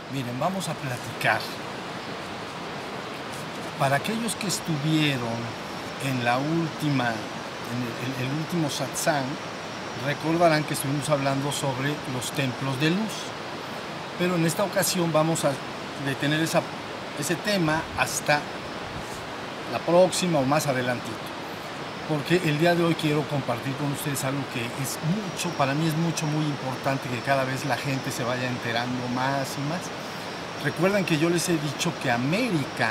Miren, vamos a platicar. Para aquellos que estuvieron en la última, en el último satsang, recordarán que estuvimos hablando sobre los templos de luz. Pero en esta ocasión vamos a detener ese tema hasta la próxima o más adelantito. Porque el día de hoy quiero compartir con ustedes algo que es mucho, para mí es muy importante que cada vez la gente se vaya enterando más y más. Recuerden que yo les he dicho que América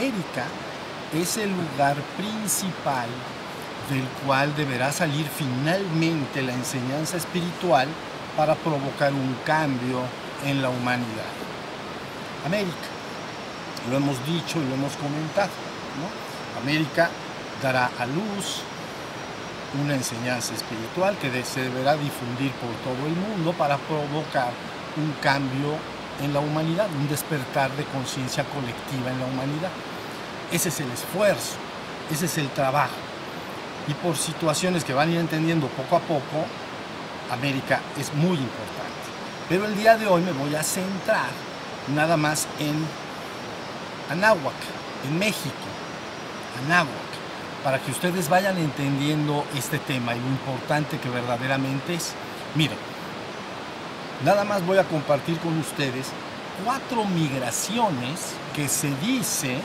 es el lugar principal del cual deberá salir finalmente la enseñanza espiritual para provocar un cambio en la humanidad. América, lo hemos dicho y lo hemos comentado, ¿no? América dará a luz una enseñanza espiritual que se deberá difundir por todo el mundo para provocar un cambio en la humanidad, un despertar de conciencia colectiva en la humanidad. Ese es el esfuerzo, ese es el trabajo. Y por situaciones que van a ir entendiendo poco a poco, América es muy importante. Pero el día de hoy me voy a centrar nada más en Anáhuac, en México. Anáhuac, para que ustedes vayan entendiendo este tema y lo importante que verdaderamente es. Miren, nada más voy a compartir con ustedes 4 migraciones que se dice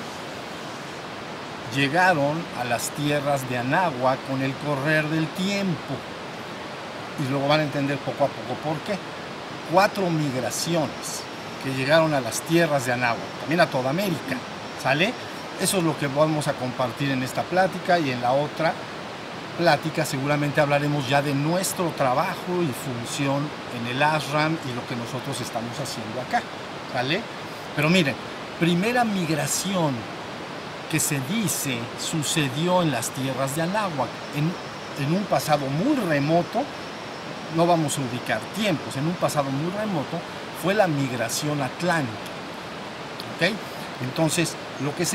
llegaron a las tierras de Anáhuac con el correr del tiempo. Y luego van a entender poco a poco por qué. 4 migraciones que llegaron a las tierras de Anáhuac, también a toda América, ¿sale? Eso es lo que vamos a compartir en esta plática, y en la otra plática seguramente hablaremos ya de nuestro trabajo y función en el ashram y lo que nosotros estamos haciendo acá, ¿vale? Pero miren, primera migración que se dice sucedió en las tierras de Anáhuac, en un pasado muy remoto. No vamos a ubicar tiempos, en un pasado muy remoto fue la migración atlántica, ¿ok? Entonces, lo que se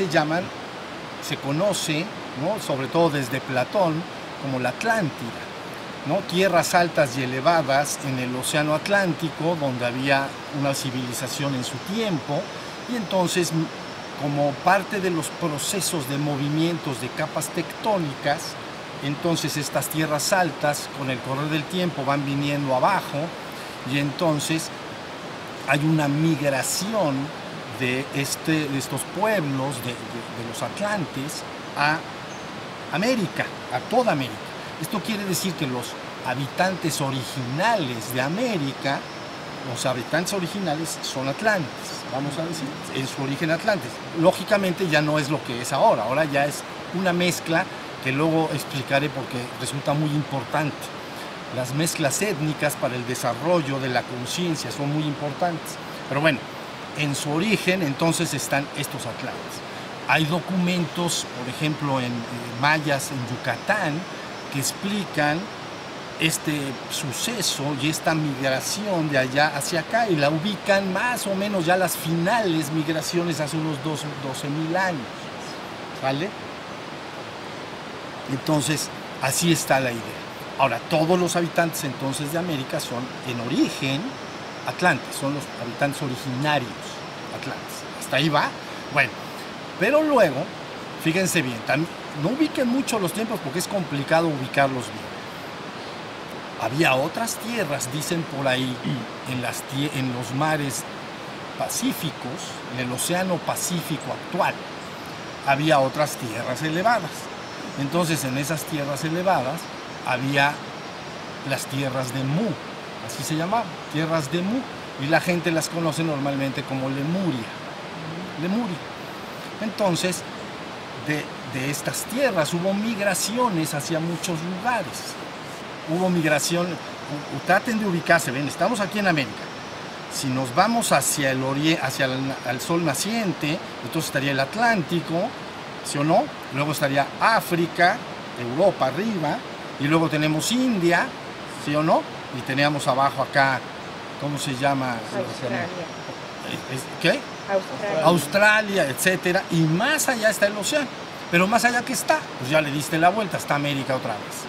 conoce, ¿no?, sobre todo desde Platón, como la Atlántida, ¿no? Tierras altas y elevadas en el océano Atlántico, donde había una civilización en su tiempo, y entonces, como parte de los procesos de movimientos de capas tectónicas, entonces estas tierras altas, con el correr del tiempo, van viniendo abajo, y entonces hay una migración de estos pueblos, de los atlantes, a América, a toda América. Esto quiere decir que los habitantes originales de América, son atlantes, vamos a decir, en su origen atlantes. Lógicamente ya no es lo que es ahora, ahora ya es una mezcla que luego explicaré porque resulta muy importante. Las mezclas étnicas para el desarrollo de la conciencia son muy importantes. Pero bueno, en su origen entonces están estos atlantes. Hay documentos, por ejemplo, en mayas en Yucatán, que explican este suceso y esta migración de allá hacia acá, y la ubican más o menos ya las finales migraciones hace unos 12.000 años, ¿vale? Entonces, así está la idea. Ahora, todos los habitantes entonces de América son en origen atlantes, son los habitantes originarios atlantes. ¿Hasta ahí va? Bueno, pero luego, fíjense bien, no ubiquen mucho los tiempos porque es complicado ubicarlos bien. Había otras tierras, dicen por ahí, en los mares pacíficos, en el océano Pacífico actual, había otras tierras elevadas. Entonces, en esas tierras elevadas había las tierras de Mu, así se llamaban, tierras de Mu, y la gente las conoce normalmente como Lemuria. Entonces, de estas tierras hubo migraciones hacia muchos lugares. Hubo migración, traten de ubicarse, ven, estamos aquí en América. Si nos vamos hacia el oriente, hacia el sol naciente, entonces estaría el Atlántico, ¿sí o no? Luego estaría África, Europa arriba, y luego tenemos India, ¿sí o no? Y teníamos abajo acá, ¿cómo se llama? Australia. ¿Qué? Australia, etcétera, y más allá está el océano. Pero más allá que está, pues ya le diste la vuelta, está América otra vez.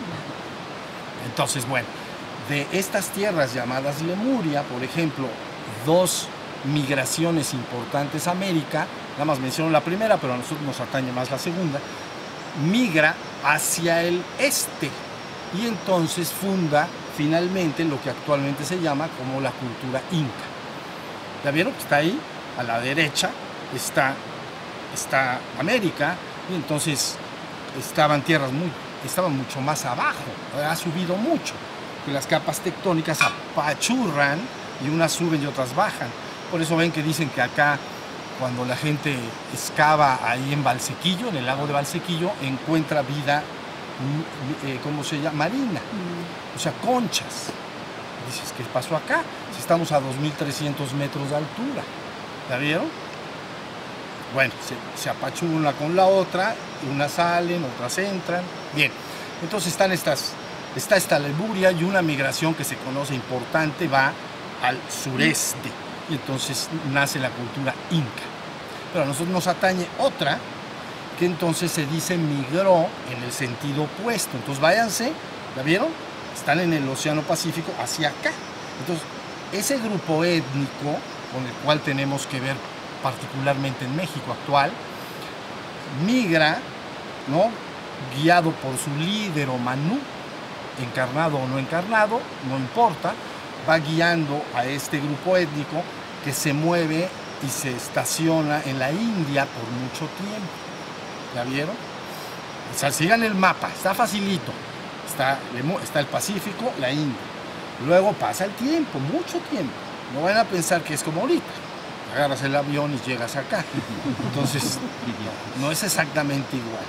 Entonces, bueno, de estas tierras llamadas Lemuria, por ejemplo, 2 migraciones importantes a América, nada más menciono la primera, pero a nosotros nos atañe más la segunda, migra hacia el este y entonces funda finalmente lo que actualmente se llama como la cultura inca. ¿Ya vieron? Está ahí, a la derecha está América, y entonces estaban mucho más abajo, ha subido mucho, que las capas tectónicas apachurran y unas suben y otras bajan. Por eso ven que dicen que acá, cuando la gente excava ahí en Valsequillo, en el lago de Valsequillo, encuentra vida, ¿cómo se llama? Marina, o sea, conchas. Dices, ¿qué pasó acá? Si estamos a 2.300 metros de altura, ¿la vieron? Bueno, se apachurran una con la otra, unas salen, otras entran. Bien, entonces está esta Lemuria, y una migración que se conoce importante va al sureste, y entonces nace la cultura inca. Pero a nosotros nos atañe otra, que entonces se dice migró en el sentido opuesto. Entonces váyanse, ¿la vieron? Están en el Océano Pacífico hacia acá. Entonces, ese grupo étnico con el cual tenemos que ver particularmente en México actual, migra, ¿no?, guiado por su líder o manú, encarnado o no encarnado, no importa, va guiando a este grupo étnico que se mueve y se estaciona en la India por mucho tiempo. ¿Ya vieron? O sea, sigan el mapa, está facilito. Está el Pacífico, la India. Luego pasa el tiempo, mucho tiempo. No van a pensar que es como ahorita. Agarras el avión y llegas acá. Entonces, no es exactamente igual.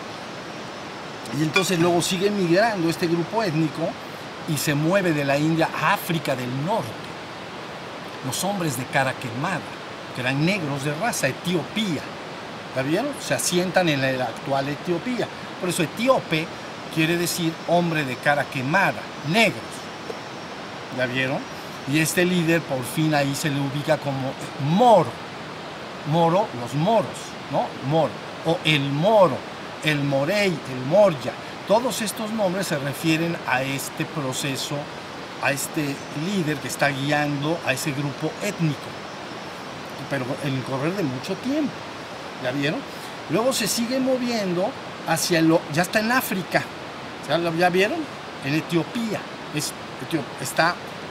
Y entonces luego sigue migrando este grupo étnico y se mueve de la India a África del Norte. Los hombres de cara quemada, que eran negros de raza, Etiopía. ¿La vieron? Se asientan en la actual Etiopía. Por eso etíope quiere decir hombre de cara quemada, negros. ¿La vieron? Y este líder por fin ahí se le ubica como moro. Moro, los moros, ¿no? Moro. O el moro, el morey, el morya. Todos estos nombres se refieren a este proceso, a este líder que está guiando a ese grupo étnico. Pero en el correr de mucho tiempo. ¿Ya vieron? Luego se sigue moviendo hacia ya está en África. ¿Ya vieron? En Etiopía. Está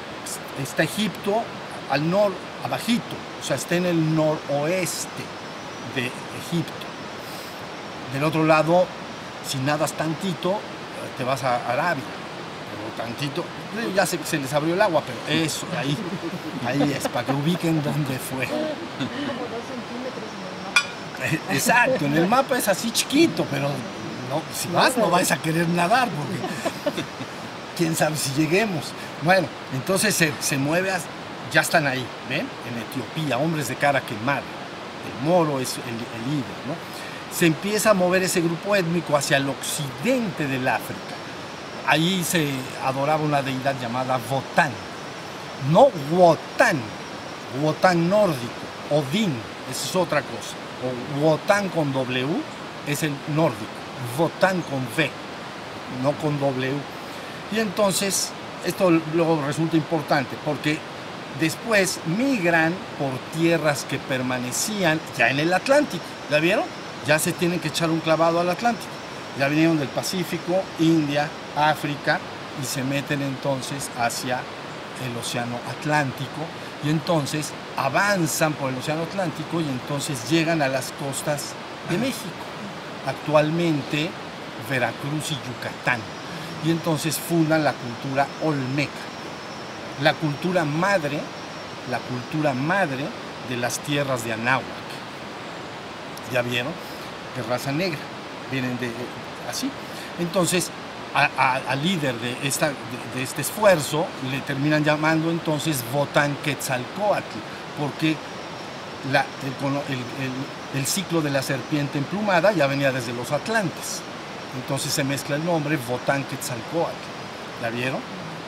Egipto al abajito, o sea, está en el noroeste de Egipto. Del otro lado, si nadas tantito, te vas a Arabia. Pero tantito, ya sé que se les abrió el agua, pero eso, ahí es, para que ubiquen dónde fue. Como 2 centímetros en el mapa. Exacto, en el mapa es así chiquito, pero no, si vas no vais a querer nadar, porque quién sabe si lleguemos. Bueno, entonces se mueve, ya están ahí, ¿ven? En Etiopía, hombres de cara quemada. El moro es el líder, ¿no? Se empieza a mover ese grupo étnico hacia el occidente del África. Ahí se adoraba una deidad llamada Wotan. No Wotan, Wotan nórdico, Odín, esa es otra cosa. O Wotan con W es el nórdico, Wotan con V, no con W. Y entonces, esto luego resulta importante porque después migran por tierras que permanecían ya en el Atlántico. ¿La vieron? Ya se tienen que echar un clavado al Atlántico. Ya vinieron del Pacífico, India, África, y se meten entonces hacia el Océano Atlántico. Y entonces avanzan por el Océano Atlántico y entonces llegan a las costas de México. Actualmente Veracruz y Yucatán. Y entonces fundan la cultura olmeca, la cultura madre de las tierras de Anáhuac. ¿Ya vieron? De raza negra, vienen así. Entonces, al líder de este esfuerzo le terminan llamando entonces Wotan Quetzalcóatl, porque el ciclo de la serpiente emplumada ya venía desde los Atlantes. Entonces se mezcla el nombre Wotan Quetzalcóatl. ¿La vieron?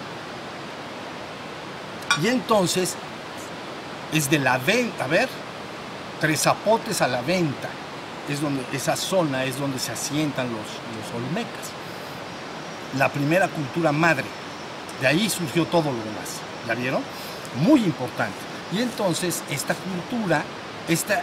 Y entonces es de la venta, a ver, Tres Zapotes a la Venta, esa zona es donde se asientan los olmecas. La primera cultura madre, de ahí surgió todo lo demás. ¿La vieron? Muy importante. Y entonces esta cultura, esta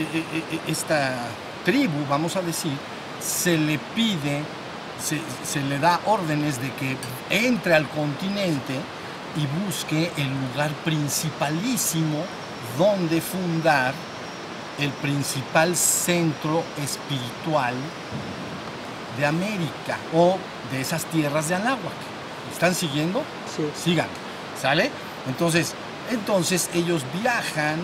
tribu, vamos a decir, se le pide, se le da órdenes de que entre al continente y busque el lugar principalísimo donde fundar el principal centro espiritual de América o de esas tierras de Anáhuac. ¿Están siguiendo? Sí. Sigan, ¿sale? Entonces ellos viajan,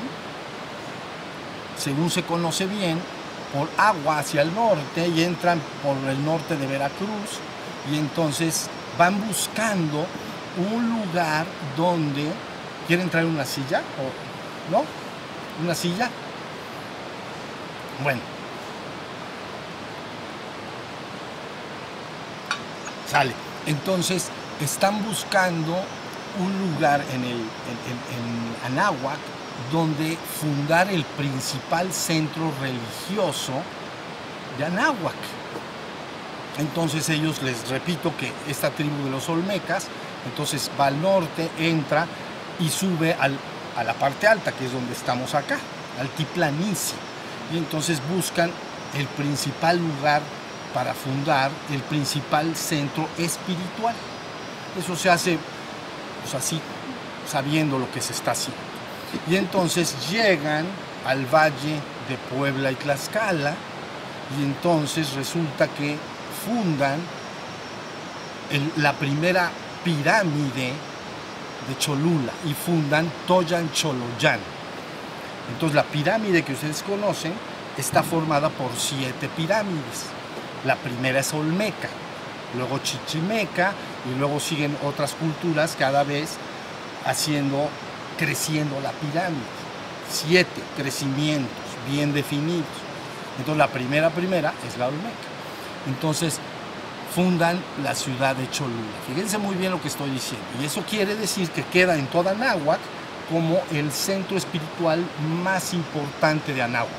según se conoce bien, por agua hacia el norte y entran por el norte de Veracruz y entonces van buscando un lugar donde... ¿Quieren traer una silla? ¿O no? ¿Una silla? Bueno. Sale. Entonces están buscando un lugar en Anáhuac donde fundar el principal centro religioso de Anáhuac. Entonces ellos, les repito que esta tribu de los Olmecas, entonces va al norte, entra y sube a la parte alta, que es donde estamos acá, altiplanicie. Y entonces buscan el principal lugar para fundar el principal centro espiritual. Eso se hace pues así, sabiendo lo que se está haciendo. Y entonces llegan al valle de Puebla y Tlaxcala y entonces resulta que fundan la primera pirámide de Cholula y fundan Toyancholoyan. Entonces la pirámide que ustedes conocen está formada por 7 pirámides. La primera es Olmeca, luego Chichimeca y luego siguen otras culturas cada vez creciendo la pirámide. 7 crecimientos bien definidos. Entonces la primera es la Olmeca. Entonces fundan la ciudad de Cholula. Fíjense muy bien lo que estoy diciendo. Y eso quiere decir que queda en toda Anáhuac como el centro espiritual más importante de Anáhuac.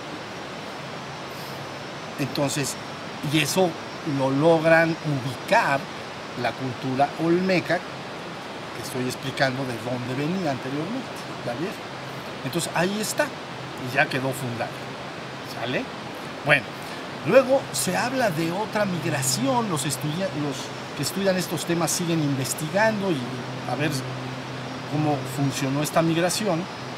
Entonces, y eso lo logran ubicar la cultura olmeca, que estoy explicando de dónde venía anteriormente, ¿está bien? Entonces ahí está, y ya quedó fundada, ¿sale? Bueno, luego se habla de otra migración, los que estudian estos temas siguen investigando y a ver cómo funcionó esta migración.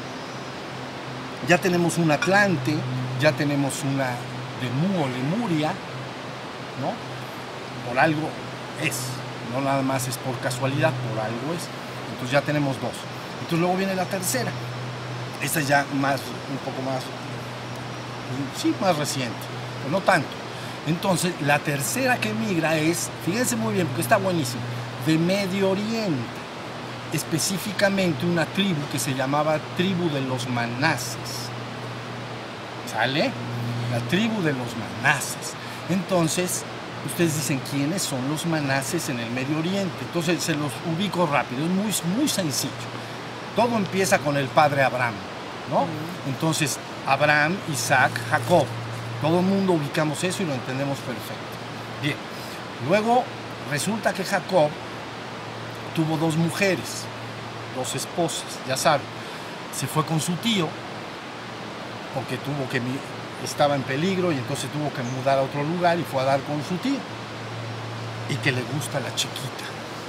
Ya tenemos un Atlante, ya tenemos una de Mu o Lemuria, ¿no? Por algo es, no nada más es por casualidad, por algo es. Entonces ya tenemos 2. Entonces luego viene la tercera. Esta es ya un poco más, sí, más reciente, pero no tanto. Entonces la tercera que migra es, fíjense muy bien porque está buenísimo, de Medio Oriente, específicamente una tribu que se llamaba tribu de los Manases. ¿Sale? La tribu de los Manases. Entonces, ustedes dicen, ¿quiénes son los Manases en el Medio Oriente? Entonces, se los ubico rápido, es muy sencillo. Todo empieza con el padre Abraham, ¿no? Entonces, Abraham, Isaac, Jacob. Todo el mundo ubicamos eso y lo entendemos perfecto. Bien. Luego, resulta que Jacob tuvo 2 mujeres, 2 esposas, ya saben. Se fue con su tío, porque estaba en peligro y entonces tuvo que mudar a otro lugar y fue a dar con su tío. Y que le gusta la chiquita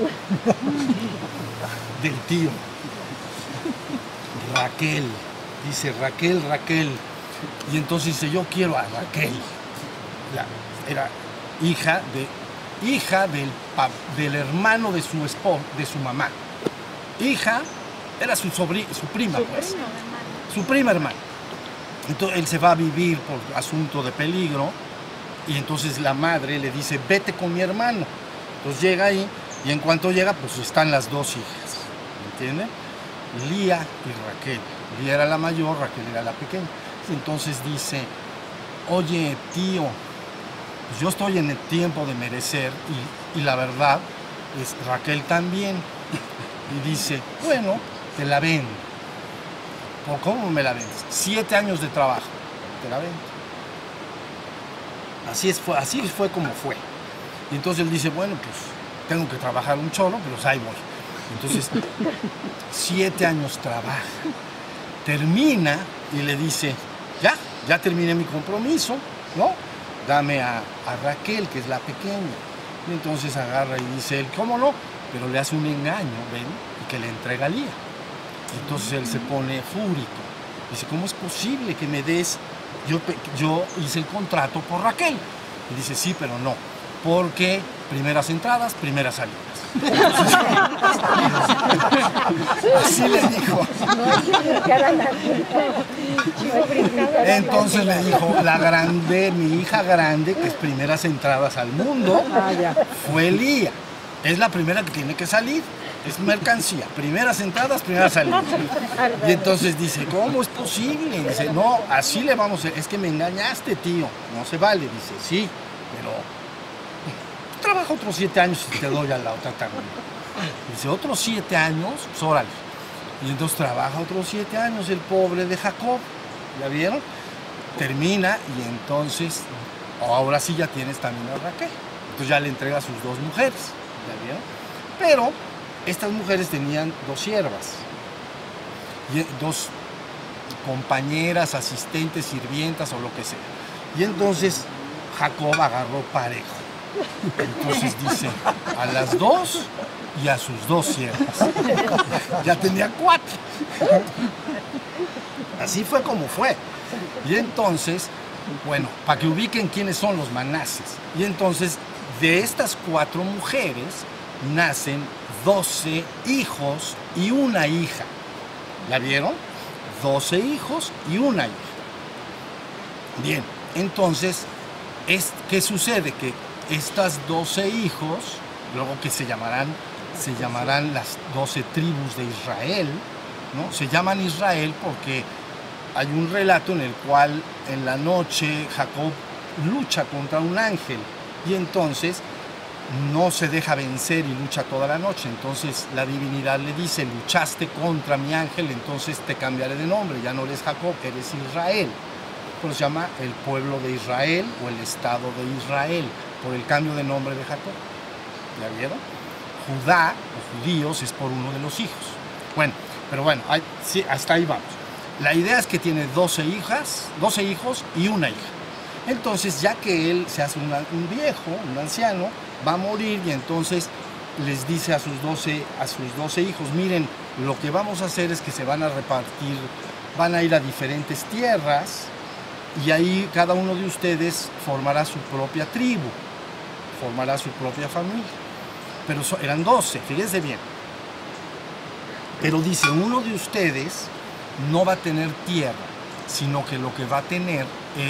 del tío. Raquel. Dice Raquel. Y entonces dice, yo quiero a Raquel. Era hija del hermano de su mamá. Hija, era su prima, pues. Su prima hermana. Entonces él se va a vivir por asunto de peligro y entonces la madre le dice, vete con mi hermano. Entonces llega ahí y en cuanto llega, pues están las 2 hijas, ¿me entienden? Lía y Raquel. Lía era la mayor, Raquel era la pequeña. Entonces dice, oye tío, pues yo estoy en el tiempo de merecer y la verdad es Raquel también. Y dice, bueno, te la vendo. ¿Por cómo me la vendes? 7 años de trabajo, te la vendo. Así fue como fue. Y entonces él dice, bueno, pues tengo que trabajar un chorro, pero ahí voy. Entonces, 7 años trabaja. termina y le dice, ya terminé mi compromiso, ¿no? Dame a Raquel, que es la pequeña. Y entonces agarra y dice él, ¿cómo no? Pero le hace un engaño, ¿ven? Y que le entrega a Lía. Entonces él se pone fúrico. Dice, ¿cómo es posible que me des? Yo hice el contrato por Raquel. Y dice, sí, pero no. Porque primeras entradas, primeras salidas. Así le dijo. Entonces le dijo, mi hija grande, que es primeras entradas al mundo, fue Lía. Es la primera que tiene que salir. Es mercancía, primeras entradas, primeras salidas. Y entonces dice, ¿cómo es posible? Dice, no, así le vamos a... Es que me engañaste, tío. No se vale. Dice, sí, pero trabaja otros 7 años y te doy a la otra tarde. Dice, otros 7 años, pues órale. Y entonces trabaja otros 7 años el pobre de Jacob. ¿Ya vieron? Termina y entonces, ahora sí ya tienes también a Raquel. Entonces ya le entrega a sus 2 mujeres. ¿Ya vieron? Pero estas mujeres tenían 2 siervas, 2 compañeras, asistentes, sirvientas o lo que sea. Y entonces Jacob agarró parejo. Entonces dice, a las 2 y a sus 2 siervas. Ya tenía 4. Así fue como fue. Y entonces, bueno, para que ubiquen quiénes son los manases. Y entonces, de estas 4 mujeres, nacen 12 hijos y una hija. ¿La vieron? 12 hijos y una hija. Bien, entonces, ¿qué sucede? Que estas 12 hijos, luego que se llamarán las 12 tribus de Israel, ¿no? Se llaman Israel porque hay un relato en el cual en la noche Jacob lucha contra un ángel y entonces no se deja vencer y lucha toda la noche. Entonces la divinidad le dice, luchaste contra mi ángel, entonces te cambiaré de nombre, ya no eres Jacob, eres Israel. Por eso se llama el pueblo de Israel o el estado de Israel, por el cambio de nombre de Jacob. ¿Ya vieron? Judá, los judíos, es por uno de los hijos. Bueno, pero bueno, sí, hasta ahí vamos. La idea es que tiene 12 hijos y una hija. Entonces, ya que él se hace un viejo, un anciano, va a morir y entonces les dice a sus 12 hijos, miren, lo que vamos a hacer es que se van a repartir, van a ir a diferentes tierras y ahí cada uno de ustedes formará su propia tribu, formará su propia familia. Pero eran 12, fíjense bien. Pero dice, uno de ustedes no va a tener tierra, sino que lo que va a tener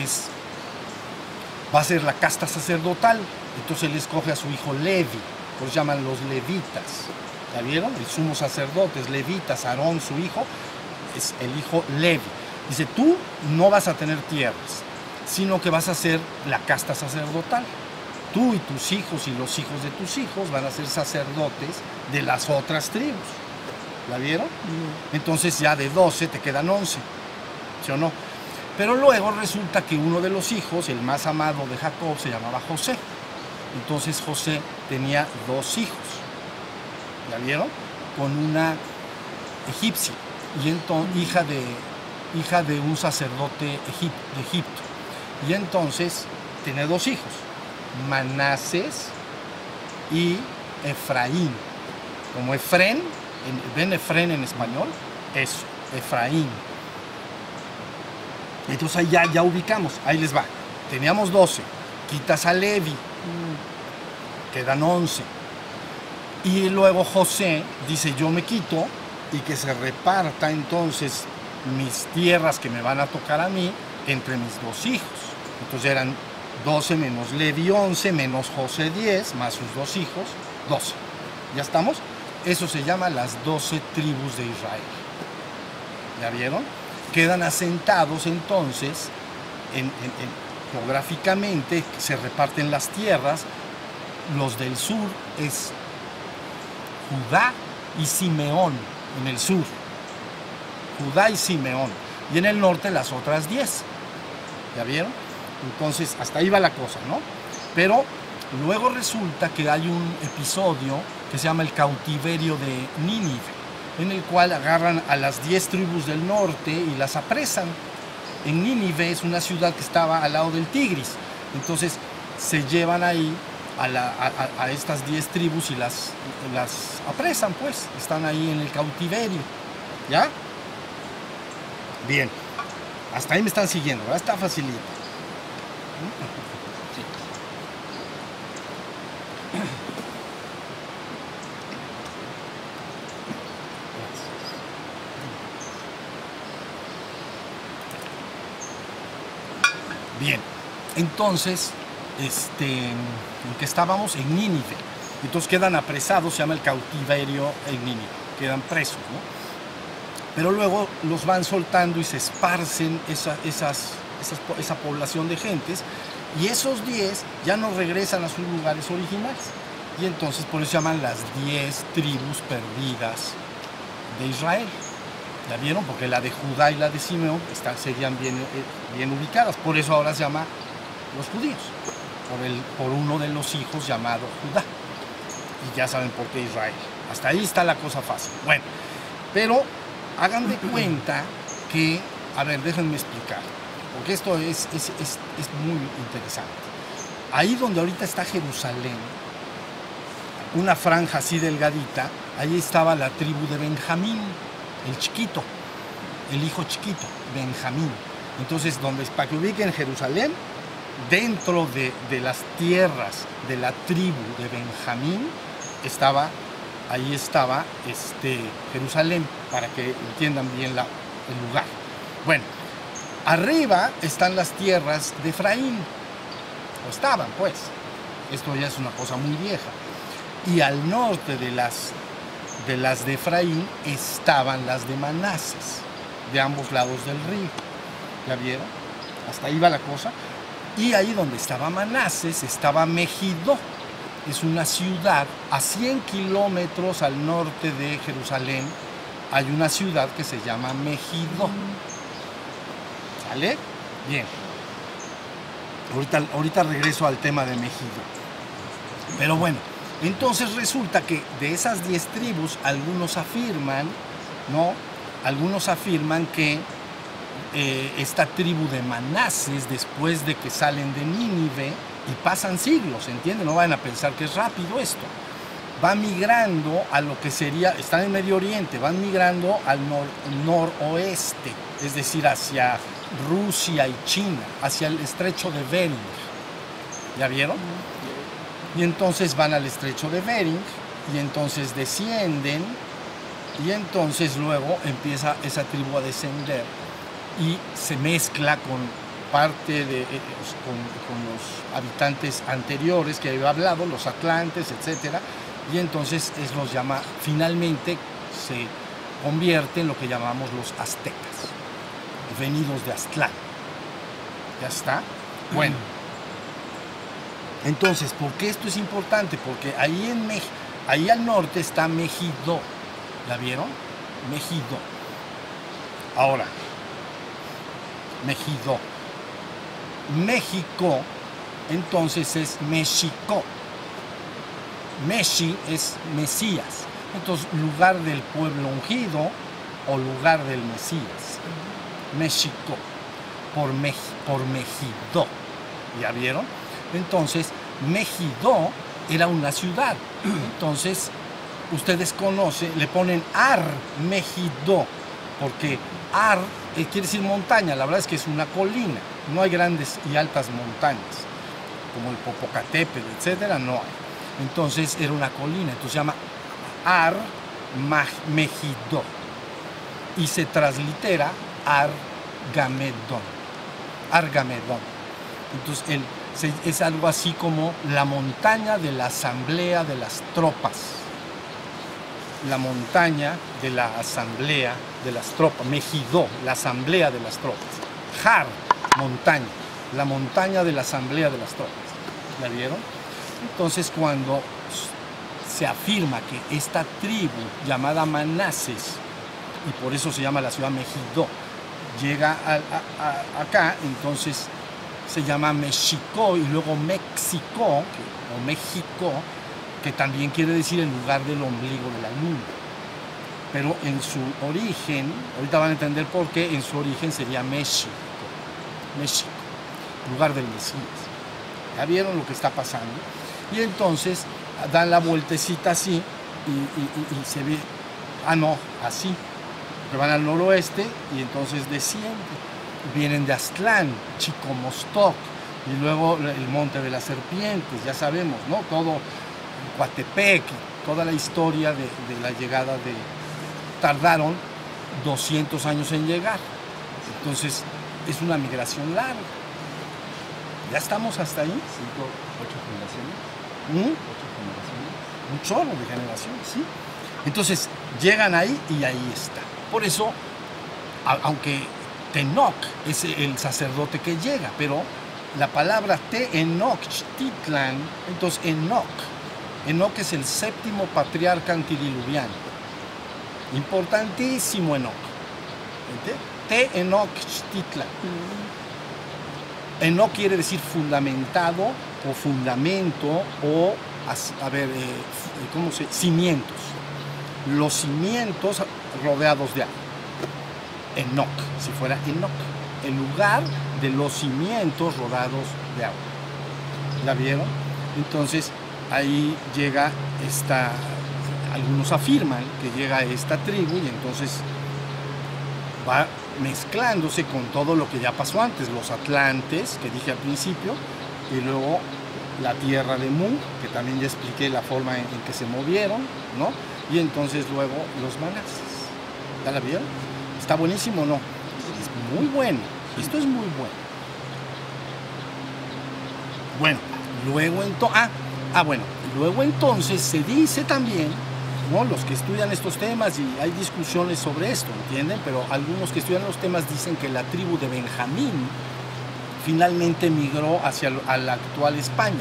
va a ser la casta sacerdotal. Entonces él escoge a su hijo Levi, por eso llaman los levitas. ¿Ya vieron? El sumo sacerdote es levitas, Aarón, su hijo, es el hijo Levi. Dice, tú no vas a tener tierras, sino que vas a ser la casta sacerdotal. Tú y tus hijos y los hijos de tus hijos van a ser sacerdotes de las otras tribus. ¿La vieron? Entonces ya de 12 te quedan 11, ¿sí o no? Pero luego resulta que uno de los hijos, el más amado de Jacob, se llamaba José. Entonces José tenía 2 hijos, ¿la vieron? Con una egipcia, y entonces, hija de un sacerdote de Egipto. Y entonces tiene 2 hijos, Manases y Efraín. Como Efrén, ¿ven Efrén en español? Eso, Efraín. Entonces ahí ya ubicamos, ahí les va. Teníamos 12, quitas a Levi, quedan 11. Y luego José dice, yo me quito y que se reparta entonces mis tierras que me van a tocar a mí entre mis 2 hijos. Entonces eran 12 menos Levi 11, menos José 10, más sus 2 hijos, 12. ¿Ya estamos? Eso se llama las 12 tribus de Israel. ¿Ya vieron? Quedan asentados entonces, geográficamente se reparten las tierras. Los del sur es Judá y Simeón, en el sur. Judá y Simeón. Y en el norte las otras 10. ¿Ya vieron? Entonces, hasta ahí va la cosa, ¿no? Pero luego resulta que hay un episodio que se llama el cautiverio de Nínive. en el cual agarran a las 10 tribus del norte y las apresan. En Nínive es una ciudad que estaba al lado del Tigris. Entonces se llevan ahí a estas 10 tribus y las apresan, pues. Están ahí en el cautiverio. ¿Ya? Bien. Hasta ahí me están siguiendo, ¿verdad? Está facilito. Sí. Bien, entonces, ¿en qué estábamos? En Nínive. Entonces quedan apresados, se llama el cautiverio en Nínive, quedan presos, ¿no? Pero luego los van soltando y se esparcen esa población de gentes, y esos 10 ya no regresan a sus lugares originales. Y entonces por eso se llaman las 10 tribus perdidas de Israel. ¿Ya vieron? Porque la de Judá y la de Simeón serían bien ubicadas. Por eso ahora se llama los judíos, por uno de los hijos llamado Judá. Y ya saben por qué Israel. Hasta ahí está la cosa fácil. Bueno, pero hagan de cuenta que, a ver, déjenme explicar, porque esto es muy interesante. Ahí donde ahorita está Jerusalén, una franja así delgadita, ahí estaba la tribu de Benjamín, el chiquito, el hijo chiquito, Benjamín. Entonces, para que ubiquen Jerusalén, dentro de las tierras de la tribu de Benjamín, ahí estaba Jerusalén, para que entiendan bien el lugar. Bueno, arriba están las tierras de Efraín, o estaban, pues. Esto ya es una cosa muy vieja. Y al norte de las de Efraín estaban las de Manases, de ambos lados del río. ¿Ya vieron? Hasta ahí va la cosa. Y ahí donde estaba Manases estaba Megiddo. Es una ciudad a 100 kilómetros al norte de Jerusalén. Hay una ciudad que se llama Megiddo. ¿Sale? Bien. Ahorita regreso al tema de Megiddo. Pero bueno, entonces resulta que de esas 10 tribus, algunos afirman, ¿no? Algunos afirman que esta tribu de Manases, después de que salen de Nínive, y pasan siglos, ¿entienden? No vayan a pensar que es rápido esto. Va migrando a lo que sería, están en Medio Oriente, van migrando al noroeste, es decir, hacia Rusia y China, hacia el estrecho de Bering. ¿Ya vieron? Y entonces van al estrecho de Bering, y entonces descienden, y entonces luego empieza esa tribu a descender, y se mezcla con parte con los habitantes anteriores que había hablado, los atlantes, etcétera, y entonces los llama, finalmente se convierte en lo que llamamos los aztecas, venidos de Aztlán. ¿Ya está? Bueno, entonces, ¿por qué esto es importante? Porque ahí al norte está Megiddo. ¿La vieron? Megiddo. Ahora, Megiddo. México, entonces es Mexico. Meshi es Mesías. Entonces, lugar del pueblo ungido o lugar del Mesías. México, por Megiddo. ¿Ya vieron? Entonces, Megiddo era una ciudad. Entonces, ustedes conocen, le ponen Ar Megiddo, porque Ar quiere decir montaña. La verdad es que es una colina. No hay grandes y altas montañas, como el Popocatépetl, etcétera, no hay. Entonces era una colina, entonces se llama Ar Megiddo y se translitera Argamedón. Argamedón. Entonces es algo así como la montaña de la asamblea de las tropas. La montaña de la asamblea de las tropas. Megiddo, la asamblea de las tropas. Har, montaña, la montaña de la asamblea de las tropas. ¿La vieron? Entonces, cuando se afirma que esta tribu llamada Manases, y por eso se llama la ciudad Megiddo, llega acá, entonces se llama Mexico, y luego México, o México, que también quiere decir el lugar del ombligo de la luna. pero en su origen, ahorita van a entender por qué, en su origen sería México, México, lugar del Mesías. ¿Ya vieron lo que está pasando? Y entonces dan la vueltecita así y se ve, no, así, que van al noroeste y entonces descienden. Vienen de Aztlán, Chicomostoc, y luego el Monte de las Serpientes, ya sabemos, ¿no? Todo Coatepec, toda la historia de la llegada de... Tardaron 200 años en llegar. Entonces, es una migración larga. ¿Ya estamos hasta ahí? 8 generaciones. 8 generaciones. Un chorro de generaciones, sí. Entonces, llegan ahí y ahí está. Por eso, aunque Tenoch es el sacerdote que llega, pero la palabra Tenochtitlan, entonces Enoch es el séptimo patriarca antediluviano. Importantísimo Enoch. Tenochtitlan. Enoch quiere decir fundamentado o fundamento o, cimientos. Los cimientos rodeados de agua. Enoch, si fuera Enoch, el lugar de los cimientos rodeados de agua. ¿La vieron? Entonces, ahí llega algunos afirman que llega esta tribu y entonces va mezclándose con todo lo que ya pasó antes, los atlantes, que dije al principio, y luego la tierra de Mu, que también ya expliqué la forma en que se movieron, ¿no? Y entonces luego los manases. ¿Ya la vieron? ¿Está buenísimo o no? Es muy bueno. Esto es muy bueno. Bueno, luego entonces se dice también, ¿no? Los que estudian estos temas, y hay discusiones sobre esto, ¿entienden? Pero algunos que estudian los temas dicen que la tribu de Benjamín finalmente migró hacia la actual España.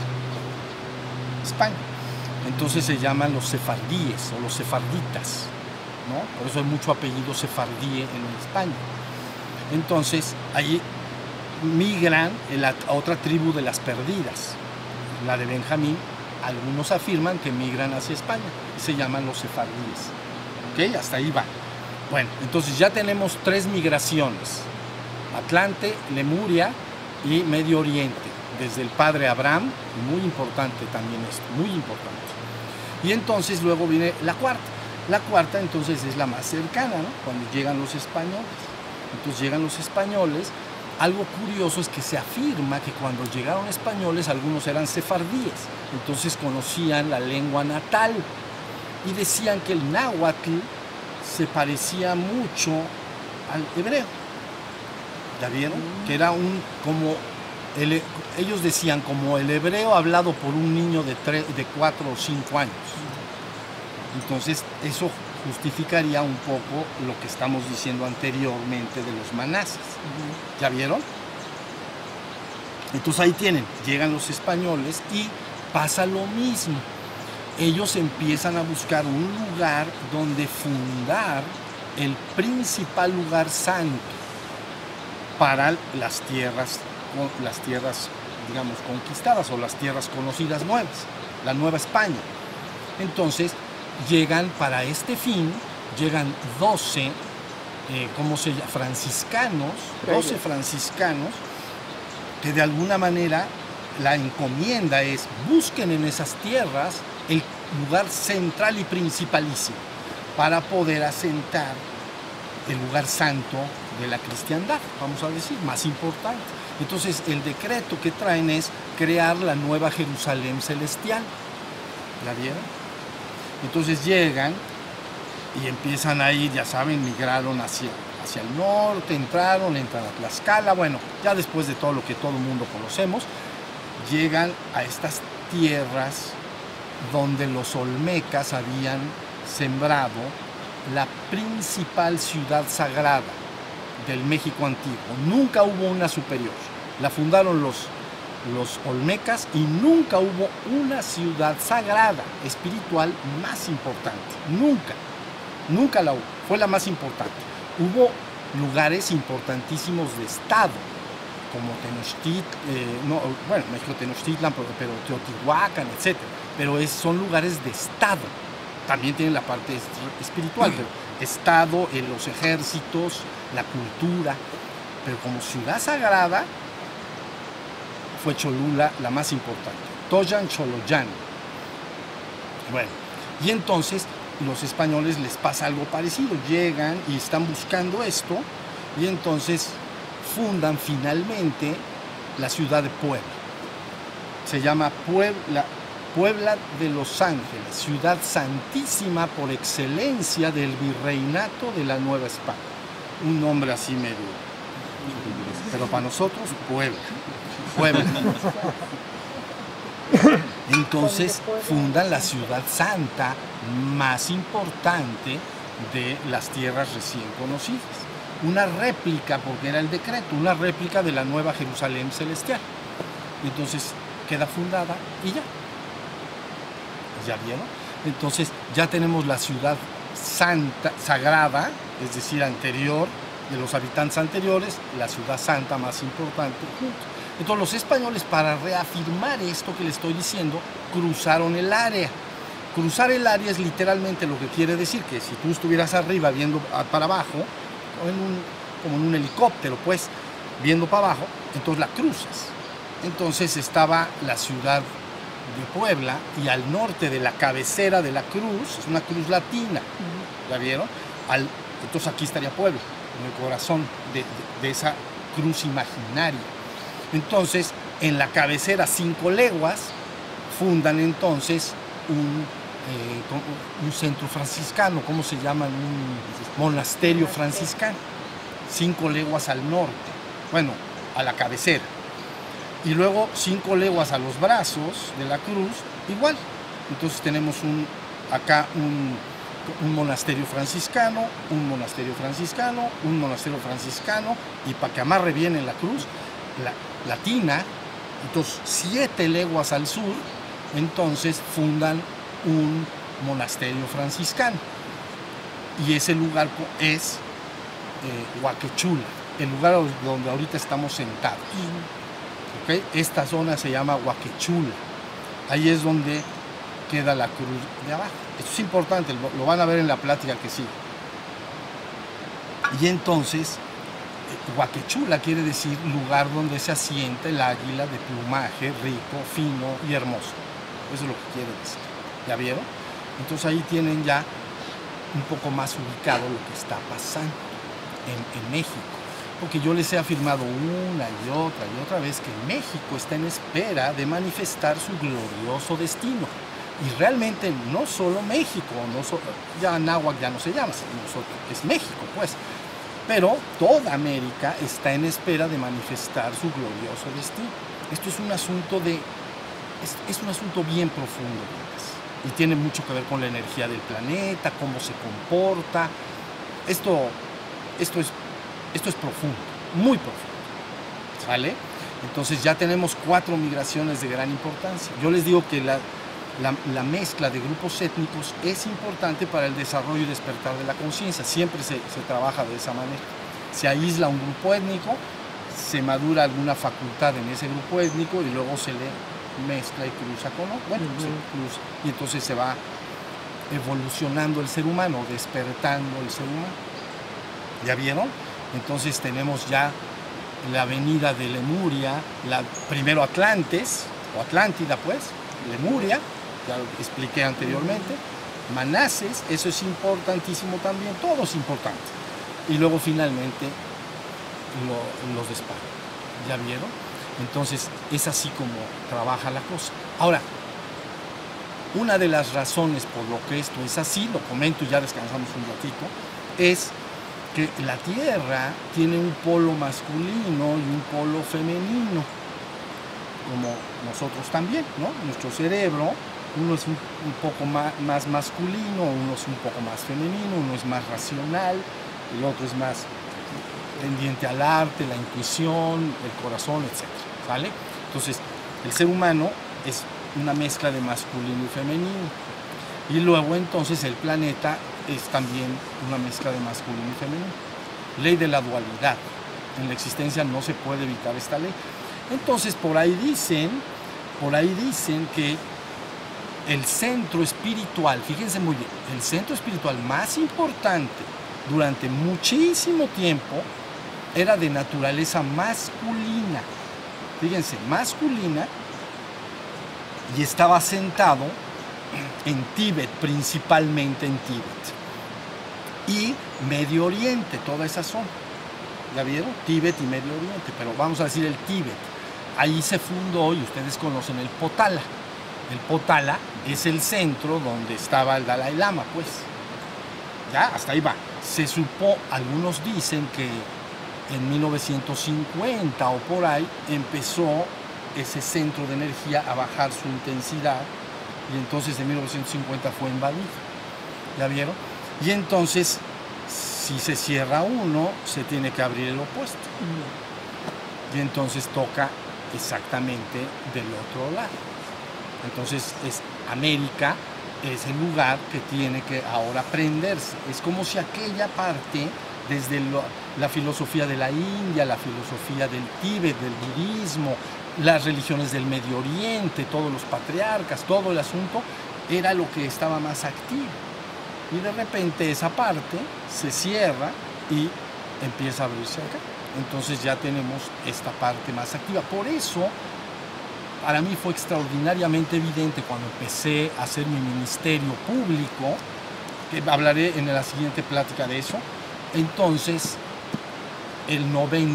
Entonces se llaman los sefardíes o los sefarditas, ¿no? Por eso hay mucho apellido sefardí en España. Entonces allí migran a otra tribu de las perdidas, la de Benjamín. Algunos afirman que migran hacia España y se llaman los sefardíes. ¿Ok? Hasta ahí va. Bueno, entonces ya tenemos 3 migraciones: Atlante, Lemuria y Medio Oriente, desde el padre Abraham. Muy importante también esto, muy importante. Y entonces luego viene la cuarta. La cuarta entonces es la más cercana, ¿no? Cuando llegan los españoles. Entonces llegan los españoles. Algo curioso es que se afirma que cuando llegaron españoles algunos eran sefardíes, entonces conocían la lengua natal y decían que el náhuatl se parecía mucho al hebreo. ¿Ya vieron? Que era ellos decían como el hebreo hablado por un niño de 4 o 5 años. Entonces eso justificaría un poco lo que estamos diciendo anteriormente de los manases. ¿Ya vieron? Entonces ahí llegan los españoles y pasa lo mismo. Ellos empiezan a buscar un lugar donde fundar el principal lugar santo para las tierras, digamos, conquistadas, o las tierras conocidas nuevas, la Nueva España. Entonces llegan para este fin, llegan 12 franciscanos, 12 franciscanos, que de alguna manera la encomienda es: busquen en esas tierras el lugar central y principalísimo para poder asentar el lugar santo de la cristiandad, vamos a decir, más importante. Entonces el decreto que traen es crear la nueva Jerusalén celestial. ¿La vieron? Entonces llegan y empiezan a ir, ya saben, migraron hacia el norte, entran a Tlaxcala. Bueno, ya después de todo lo que todo el mundo conocemos, llegan a estas tierras donde los olmecas habían sembrado la principal ciudad sagrada del México antiguo. Nunca hubo una superior. La fundaron los olmecas y nunca hubo una ciudad sagrada, espiritual más importante. Nunca la hubo. Fue la más importante. Hubo lugares importantísimos de estado, como México Tenochtitlan, pero Teotihuacán, etc. Pero son lugares de estado, también tiene la parte espiritual, pero Estado, los ejércitos, la cultura, pero como ciudad sagrada fue Cholula la más importante, Toyan Choloyan. Bueno, y entonces los españoles les pasa algo parecido, llegan y están buscando esto, y entonces fundan finalmente la ciudad de Puebla. Se llama Puebla de Los Ángeles, ciudad santísima por excelencia del virreinato de la Nueva España. Un nombre así medio, pero para nosotros Puebla. Entonces fundan la ciudad santa más importante de las tierras recién conocidas. Una réplica, porque era el decreto, una réplica de la Nueva Jerusalén celestial. Entonces queda fundada y ya. ¿Ya vieron? Entonces ya tenemos la ciudad santa, sagrada, es decir, anterior, de los habitantes anteriores, la ciudad santa más importante juntos. Entonces los españoles, para reafirmar esto que les estoy diciendo, cruzaron el área. Cruzar el área es literalmente lo que quiere decir que si tú estuvieras arriba viendo para abajo, como en un helicóptero, pues, viendo para abajo, entonces la cruzas. Entonces estaba la ciudad de Puebla y al norte de la cabecera de la cruz, es una cruz latina, ¿la vieron? Entonces aquí estaría Puebla, en el corazón de esa cruz imaginaria. Entonces, en la cabecera 5 leguas, fundan entonces un centro franciscano, ¿cómo se llama? Un monasterio franciscano, 5 leguas al norte, bueno, a la cabecera. Y luego 5 leguas a los brazos de la cruz, igual. Entonces tenemos acá un monasterio franciscano, un monasterio franciscano, un monasterio franciscano, y para que amarre bien en la cruz, latina. Entonces 7 leguas al sur, entonces fundan un monasterio franciscano. Y ese lugar es Huaquechula, el lugar donde ahorita estamos sentados. ¿Okay? Esta zona se llama Huaquechula. Ahí es donde queda la cruz de abajo. Esto es importante, lo van a ver en la plática que sigue. Y entonces, Huaquechula quiere decir lugar donde se asienta el águila de plumaje rico, fino y hermoso. Eso es lo que quiere decir. ¿Ya vieron? Entonces ahí tienen ya un poco más ubicado lo que está pasando en México. Porque yo les he afirmado una y otra vez que México está en espera de manifestar su glorioso destino. Y realmente no solo México, ya Anáhuac ya no se llama, es México pues, pero toda América está en espera de manifestar su glorioso destino. Esto es un asunto es un asunto bien profundo, y tiene mucho que ver con la energía del planeta, cómo se comporta. Esto es profundo, muy profundo, ¿sale? Entonces ya tenemos 4 migraciones de gran importancia. Yo les digo que la mezcla de grupos étnicos es importante para el desarrollo y despertar de la conciencia. Siempre se trabaja de esa manera. Se aísla un grupo étnico, se madura alguna facultad en ese grupo étnico y luego se le mezcla y cruza con otro. Bueno, se cruza, y entonces se va evolucionando el ser humano, despertando el ser humano. ¿Ya vieron? Entonces tenemos ya la venida de Lemuria, primero Atlantes, o Atlántida pues, Lemuria, ya lo expliqué anteriormente, Manases, eso es importantísimo también, todo es importante. Y luego finalmente los de España, ¿ya vieron? Entonces es así como trabaja la cosa. Ahora, una de las razones por lo que esto es así, lo comento y ya descansamos un ratito, es que la Tierra tiene un polo masculino y un polo femenino, como nosotros también, ¿no? Nuestro cerebro, uno es un poco más masculino, uno es un poco más femenino, uno es más racional, el otro es más tendiente al arte, la intuición, el corazón, etc. ¿Vale? Entonces, el ser humano es una mezcla de masculino y femenino. Y luego entonces el planeta es también una mezcla de masculino y femenino. Ley de la dualidad. En la existencia no se puede evitar esta ley. Entonces por ahí dicen que el centro espiritual, fíjense muy bien, el centro espiritual más importante durante muchísimo tiempo era de naturaleza masculina. Fíjense, masculina, y estaba asentado en Tíbet, principalmente en Tíbet. Y Medio Oriente, toda esa zona. ¿Ya vieron? Tíbet y Medio Oriente, pero vamos a decir el Tíbet. Ahí se fundó, y ustedes conocen el Potala. El Potala es el centro donde estaba el Dalai Lama, pues. Ya, hasta ahí va. Se supo, algunos dicen que en 1950 o por ahí empezó ese centro de energía a bajar su intensidad, y entonces en 1950 fue invadido. ¿Ya vieron? Y entonces, si se cierra uno, se tiene que abrir el opuesto. Y entonces toca exactamente del otro lado. Entonces, América es el lugar que tiene que ahora prenderse. Es como si aquella parte, desde la filosofía de la India, la filosofía del Tíbet, del budismo, las religiones del Medio Oriente, todos los patriarcas, todo el asunto, era lo que estaba más activo. Y de repente esa parte se cierra y empieza a abrirse acá. Entonces ya tenemos esta parte más activa. Por eso, para mí fue extraordinariamente evidente cuando empecé a hacer mi ministerio público, que hablaré en la siguiente plática de eso. Entonces, el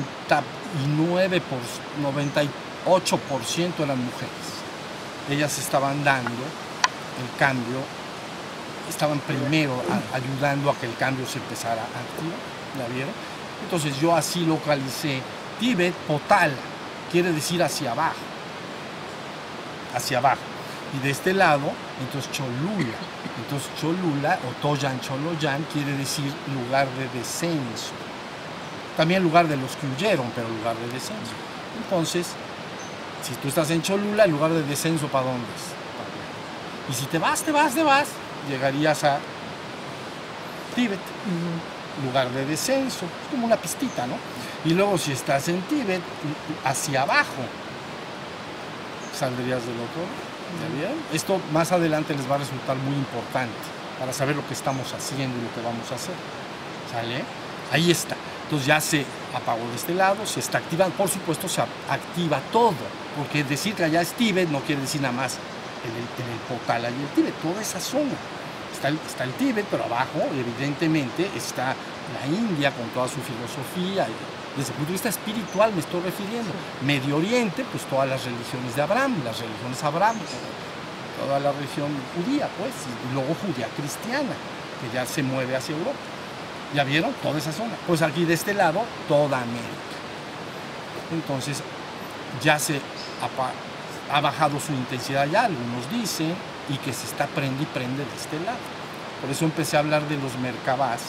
98% eran mujeres. Ellas estaban dando el cambio, estaban primero ayudando a que el cambio se empezara a activar. ¿La vieron? Entonces yo así localicé Tíbet, Potala, quiere decir hacia abajo. Hacia abajo. Y de este lado, entonces Cholula. Entonces Cholula o Toyan Choloyan quiere decir lugar de descenso. También lugar de los que huyeron, pero lugar de descenso. Entonces, si tú estás en Cholula, el lugar de descenso, ¿para dónde es? Y si te vas, llegarías a Tíbet, lugar de descenso. Es como una pistita, ¿no? Y luego si estás en Tíbet, hacia abajo, saldrías del otro lado. ¿Ya vieron? Esto más adelante les va a resultar muy importante para saber lo que estamos haciendo y lo que vamos a hacer. ¿Sale? Ahí está. Entonces ya se apagó de este lado, se está activando. Por supuesto, se activa todo, porque decir que allá es Tíbet no quiere decir nada más en el Potala y el Tíbet, toda esa zona. Está el Tíbet, pero abajo, evidentemente, está la India con toda su filosofía. Desde el punto de vista espiritual me estoy refiriendo. Medio Oriente, pues todas las religiones de Abraham, las religiones abrámicas, toda la religión judía, pues, y luego judía cristiana, que ya se mueve hacia Europa. ¿Ya vieron? Toda esa zona. Pues aquí de este lado, toda América. Entonces, ya se ha bajado su intensidad ya, algunos dicen, y que se está prende y prende de este lado. Por eso empecé a hablar de los Merkabás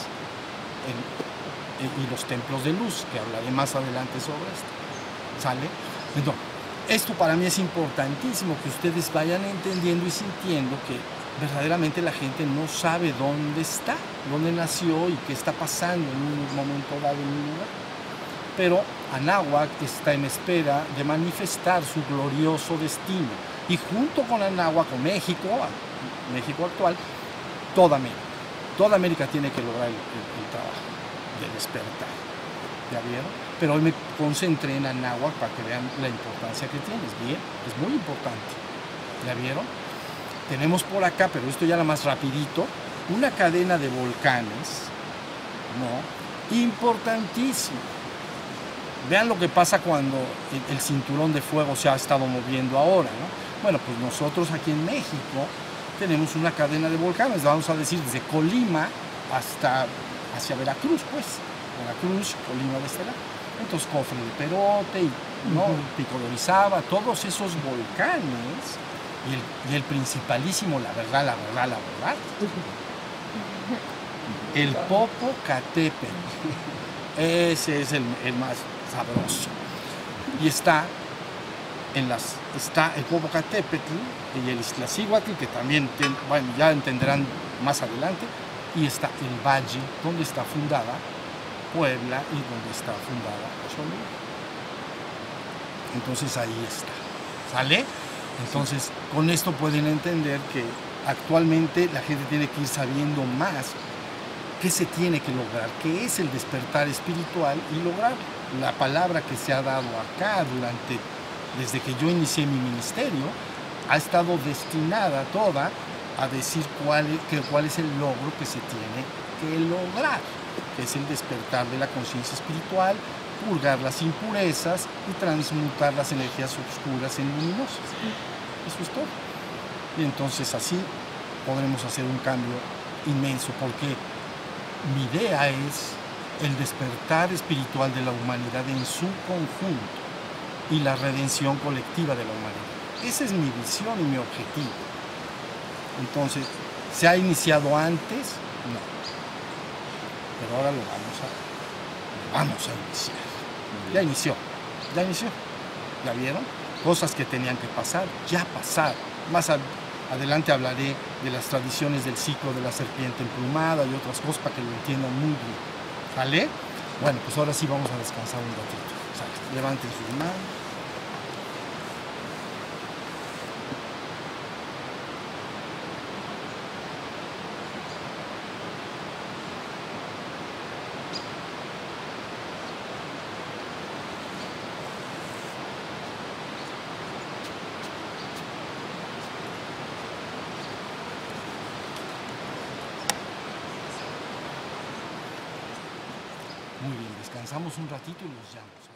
y los templos de luz, que hablaré más adelante sobre esto. ¿Sale? Entonces, esto para mí es importantísimo, que ustedes vayan entendiendo y sintiendo que verdaderamente la gente no sabe dónde está, dónde nació y qué está pasando en un momento dado en un lugar. Pero Anáhuac está en espera de manifestar su glorioso destino. Y junto con Anáhuac, con México actual, toda América tiene que lograr el trabajo de despertar. ¿Ya vieron? Pero hoy me concentré en Anáhuac para que vean la importancia que tiene. Es muy importante. ¿Ya vieron? Tenemos por acá, pero esto ya la más rapidito, una cadena de volcanes, ¿no? Importantísima. Vean lo que pasa cuando el cinturón de fuego se ha estado moviendo ahora, ¿no? Bueno, pues nosotros aquí en México tenemos una cadena de volcanes, vamos a decir, desde Colima hacia Veracruz, pues. Veracruz, Colima de este lado. Entonces, Cofre de Perote, ¿no? Pico de Orizaba, todos esos volcanes, y el principalísimo, la verdad, el Popocatépetl. Ese es el más sabroso. Y está el Popocatépetl y el Iztaccíhuatl, que también, bueno, ya entenderán más adelante, y está el valle donde está fundada Puebla y donde está fundada Cholula. Entonces ahí está. ¿Sale? Entonces, con esto pueden entender que actualmente la gente tiene que ir sabiendo más qué se tiene que lograr, qué es el despertar espiritual y lograr la palabra que se ha dado acá desde que yo inicié mi ministerio, ha estado destinada toda a decir cuál es el logro que se tiene que lograr, que es el despertar de la conciencia espiritual, purgar las impurezas y transmutar las energías oscuras en luminosas. Eso es todo. Y entonces así podremos hacer un cambio inmenso, porque mi idea es el despertar espiritual de la humanidad en su conjunto y la redención colectiva de la humanidad. Esa es mi visión y mi objetivo. Entonces, ¿se ha iniciado antes? No. Pero ahora lo vamos a iniciar. Ya inició. ¿Ya vieron? Cosas que tenían que pasar, ya pasaron. Más adelante hablaré de las tradiciones del ciclo de la serpiente emplumada y otras cosas para que lo entiendan muy bien. ¿Vale? Bueno, pues ahora sí vamos a descansar un ratito. ¿Sale? Levanten sus manos. Muy bien, descansamos un ratito y los llamo.